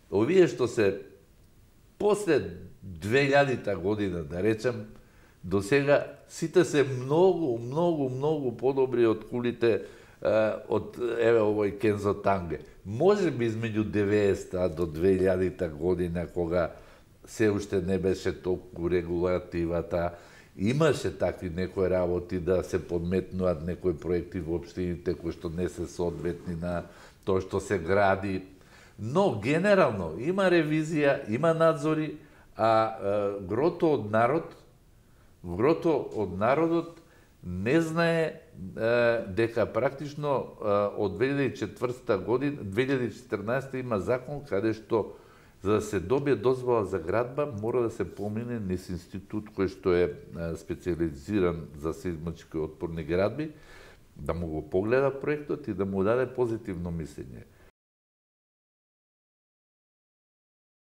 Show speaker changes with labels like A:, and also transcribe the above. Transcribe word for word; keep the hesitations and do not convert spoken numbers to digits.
A: овие што се после две илјадита година, да речем, до сега сите се многу, многу, многу подобри од кулите од еве овој Кензо Танге. Може би измеѓу деветдесета до две илјадита година, кога се уште не беше толку регулативата, имаше такви некои работи да се подметнуваат некои проекти во општините кои што не се соодветни на тоа што се гради. Но генерално има ревизија, има надзори, а грото од народ, грото од народот не знае дека практично од две илјади и четвртта година, две илјади и четрнаесета има закон каде што за да се добие дозвола за градба мора да се помине низ институт кој што е специализиран за сеизмички отпорни градби, да му го погледа проектот и да му даде позитивно мислење.